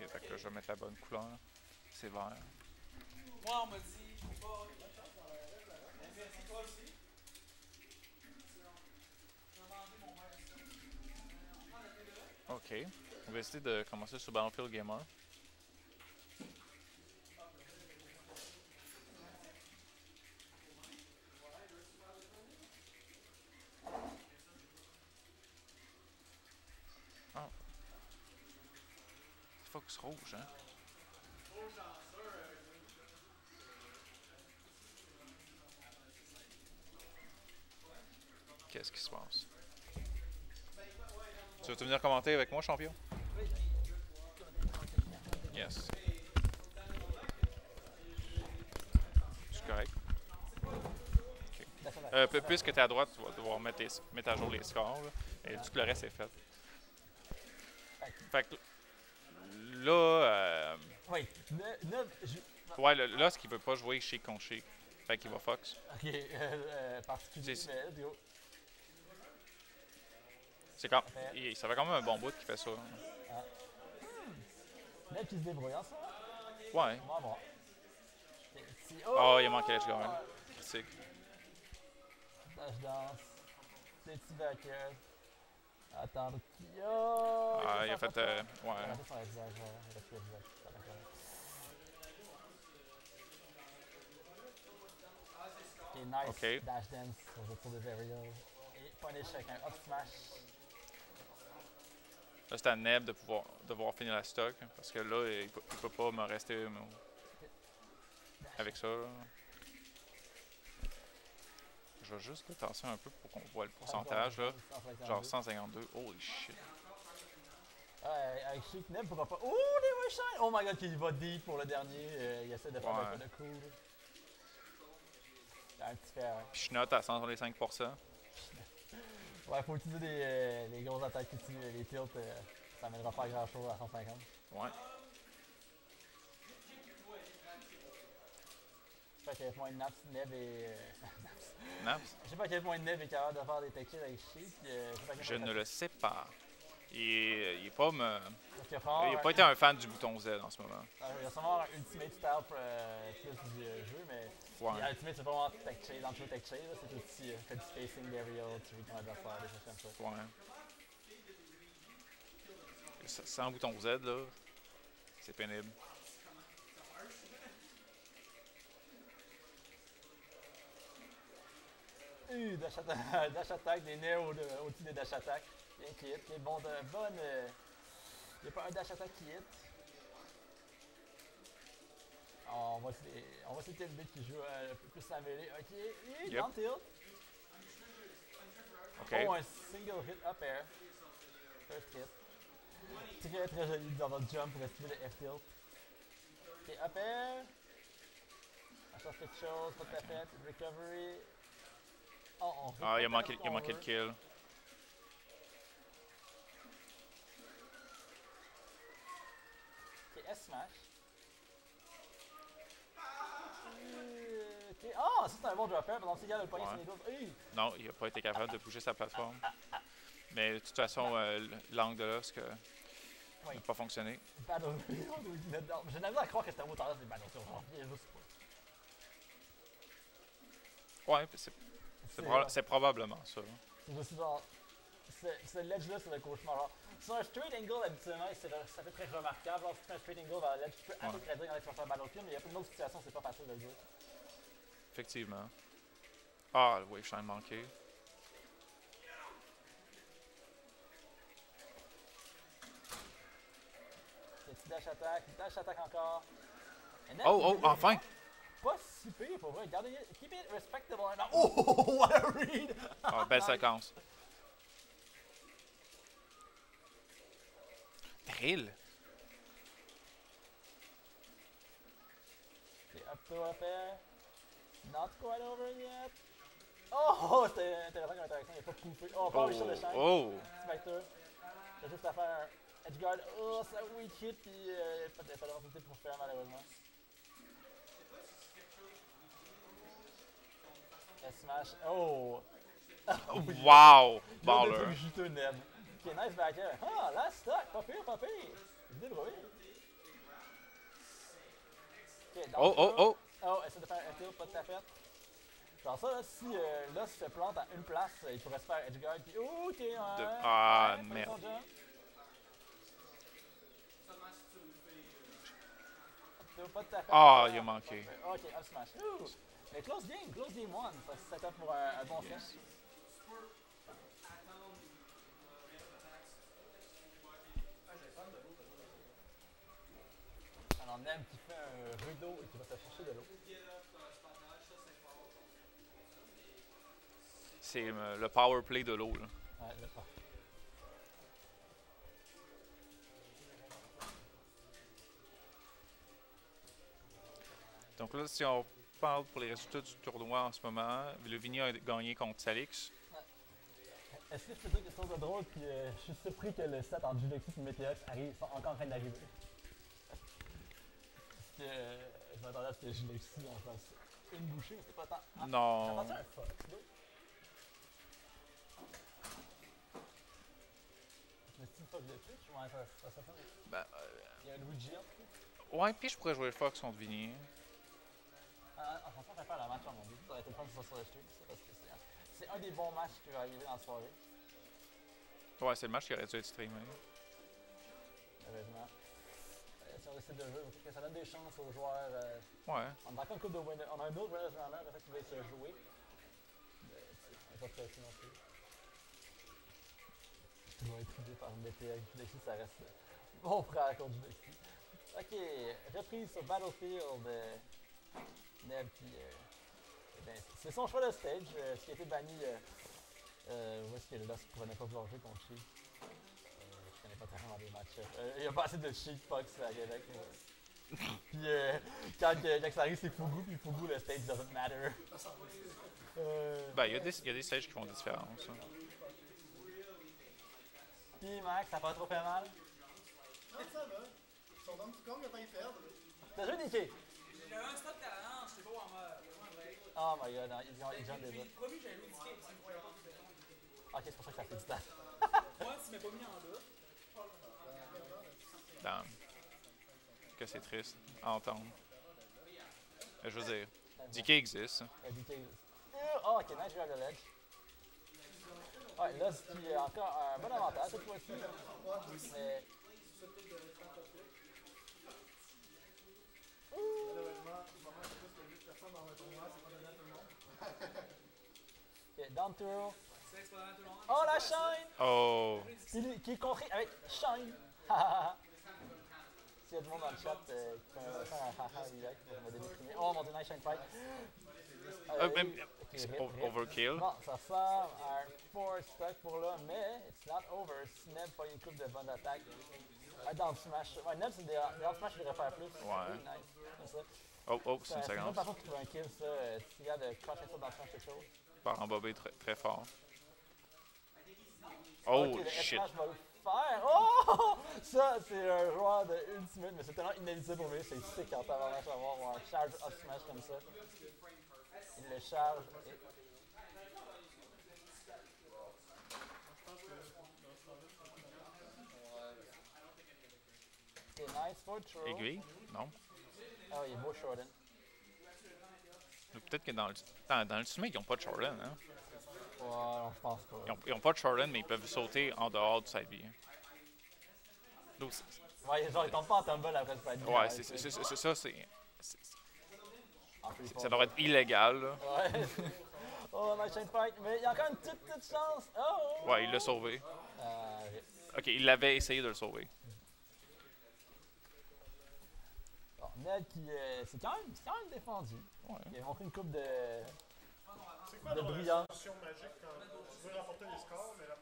Ok, fait que je vais mettre la bonne couleur. C'est vert. Moi, on m'a dit, faut pas. Merci, toi aussi. Ok. On va essayer de commencer sur Battlefield Gamer. Ah. Focus rouge, hein? Qu'est-ce qui se passe? Tu veux venir commenter avec moi, champion? Yes. C'est correct. Okay. Puisque tu es à droite, tu vas devoir mettre à jour les scores. Là, et tout le reste est fait. Fait que là. Oui, Ouais, là, ce qu'il veut pas jouer chic contre chic. Fait qu'il va Fox. Ok, particulier. C'est quand. Ça fait quand même un bon bout qu'il fait ça. Ah. Ned qui se débrouille en ça. Ouais. On va voir. Oh, il a manqué l'edge guard. Critique. Je danse. Des petits backers. Attends, qui. Oh! Ah, il a fait. Ouais. Il a fait son visage, Ok, nice. Okay. Dash dance au retour des aerials. Et punish avec un up smash. Là, c'est à Neb de pouvoir finir la stock. Parce que là, il peut pas me rester avec ça. Je vais juste tasser un peu pour qu'on voit le pourcentage. Là. Genre 152. Holy shit. Avec Chic Neb pourra pas. Oh, des machins! Oh my god, qu'il va deep pour le dernier. Il essaie de faire un peu de cool. Un petit fait. Puis je note à 125%. Ouais, faut utiliser les grosses attaques les tilts. Ça mènera pas à grand chose à 150. Ouais. Je sais pas à quel point Naps, Neb et. Naps? Je sais pas à quel point Neb est capable de faire des tech kills avec Chic. Je ne le sais pas. Il est pas il a pas été un fan du bouton Z en ce moment. Il va sûrement avoir un ultimate style plus du jeu, mais ultimate c'est pas vraiment tech chase, dans le jeu tech chase, c'est aussi fait du spacing d'aerial, tu vois ton adversaire, des choses comme ça. Ouais. Sans bouton Z là, c'est pénible. Dash attack, des nez au-dessus des dash attack. Bien qui hit, qui est bon de bonne. Il n'y a pas un dash attack qui hit. On va essayer le bit qui joue un peu plus la mêlée. Ok, down tilt. Okay. Oh, un single hit up air. First hit. Très très joli dans notre jump pour esquiver le F tilt. Ok, up air. On cherche quelque chose, pas de tapette, recovery. Oh, il a manqué le kill. Ok, S-Smash. Ok, oh, ça c'est un bon dropper, pendant que il a le poignet sur les dos. Non, il n'a pas été capable de bouger sa plateforme. Mais de toute façon, l'angle de l'osque n'a pas fonctionné. Battlefield, j'ai l'impression à croire que c'était un mot tendance des Battlefield, j'en reviens juste pas. Ouais, c'est probablement ça. C'est juste genre, ce ledge-là, c'est le cauchemar. Genre, sur un straight angle, habituellement, ça fait très remarquable. Genre, si tu fais un straight angle vers le ledge, tu peux à peu près dire quand tu vas faire Battlefield, mais il y a plein d'autres situations, c'est pas facile de le dire. Effectivement. Ah, le wave shine manqué. Petit dash attack encore. Oh, enfin! Pas si pire pour vrai. Gardez, keep it respectable. Oh, what a read! Ah, belle séquence. Drill! Okay, up air. Not quite over yet. Oh, c'était intéressant comme interaction. Il n'est pas poufé. Oh, pas sur le shine. Oh! Spectre. T'as juste à faire un edge guard. Oh, ça weak hit. Puis pas d'opportunité pour faire malheureusement. S-Smash. Oh! Wow! Baller! Juteux Neb. Ok, nice backer. Ah, last stock. Pas pire, pas pire. Je débrouille. Ok, Oh, oh, oh! Oh, essaie de faire un tilt, pas de tapette. Genre ça, là, si l'os se plante à une place, il pourrait se faire edgeguard, puis oh, ok, ouais. Ah, ouais, merde. son jump. Pas de tapette. Ah, il a manqué. Ok, up smash. Ouh. Mais close game 1. Ça se set up pour un bon finish. Alors, Nem qui fait un rideau et qui va se chercher de l'eau. C'est le power play de l'eau, là. Ouais, d'accord. Donc là, si on parle pour les résultats du tournoi en ce moment, Vini a gagné contre Salix. Est-ce que je peux dire quelque chose de drôle? Puis je suis surpris que le set entre Julexi et Météox arrive, sont encore en train d'arriver. Parce que je m'attendais à ce que Julexi en fasse une bouchée, mais c'est pas tant. Ah, Non. ça un fuck, là. Mais c'est une fuck de pitch? Ouais, ça fait. Ben, Il y a un Luigi en tout. ouais, puis je pourrais jouer Fox contre Vini. En français, on va faire la match en mon but. Ça aurait été le fun de ça sur le stream, ça, parce que c'est un des bons matchs qui va arriver dans la soirée. Ouais, c'est le match qui aurait dû être streamé. Heureusement. Si on décide de jouer, il faut que ça donne des chances aux joueurs. Ouais. On a encore une couple de winners. On a un autre winners runner en fait, qui va se jouer. On va pas presser non plus. Ils vont être aidés par BTX. Julexi, ça reste mon frère contre Julexi. Ok, reprise sur Battlefield. Neb qui. C'est son choix de stage, ce qui a été banni. Où est-ce que là, je ne pourrais pas vouloir jouer contre Cheat? Je connais pas tellement les matchs. Il y a pas assez de Cheat Fox à Québec. Puis quand ça arrive, c'est Fugu, puis Fugu, le stage doesn't matter. Ben, il y a des stages qui font des différences. Hein. Puis Max, ça a pas trop fait mal? Non, ça va. Ils sont dans le petit con, il a pas y perdre. T'as joué Nicky? J'ai un stop talent, je sais pas en mode. Oh my god, non, ils ont déjà. J'ai promis que j'allais jouer Disque, parce qu'il me croyait pas tout le temps. Ok, c'est pour ça que ça fait du temps. Moi, tu m'as pas mis en doute. Damn. Que c'est triste à entendre. Mais je veux dire, DK existe. DK. Oh, ok, nice grab de ledge. Ouais, là, il y a encore un bon avantage cette fois-ci. Mais. Malheureusement, il va manquer plus que 8 personnes dans un tournoi, c'est pas donné à tout le monde. Ok, down throw. C'est explorant tout le monde. Oh, la shine! Oh! Qui est contré avec shine. S'il y a du monde dans le chat qui fait un haha react pour me déprimer. Oh mon dieu, nice shine fight. Même, Ok, c'est rip. overkill. Bon, ça ressemble à un force stock pour là, mais it's not over. Neb pas une coupe de bonnes attaques. Un down smash. Ouais, Neb, c'est des down smash qu'il devrait faire plus. Ouais. Nice. Comme ça. Oh, c'est une C'est une séquence. façon de trouver un kill, ça. Si tu regardes crusher ça dans le smash quelque chose. Par embobé très, très fort. Oh, Ok, le shit. F-smash va le faire. Oh! Ça, c'est un joueur de Ultimate, mais c'est tellement inédité pour lui. C'est sick quand t'as vraiment à voir un charge up smash comme ça. Il le charge et. Ok, nice for throw. Aiguille? Non. Ah, il est beau Shorten. Peut-être que dans le Ultimate, ils n'ont pas de Jordan. Hein? Ouais, non, je pense pas. Ils n'ont pas de Jordan, mais ils peuvent sauter en dehors du side B. Donc, Ouais, genre, ils tombent pas en tumble après le fight. ouais, c'est ça, En plus, ça devrait être illégal. Là. Ouais. Oh, nice chain fight. Mais il y a encore une petite chance. Oh! Ouais, il l'a sauvé. Ok, il avait essayé de le sauver. Bon, Ned qui. C'est quand même défendu. Ouais. Il a montré une coupe de. C'est quoi De la brillant. solution magique quand tu veux remporter les scores, mais la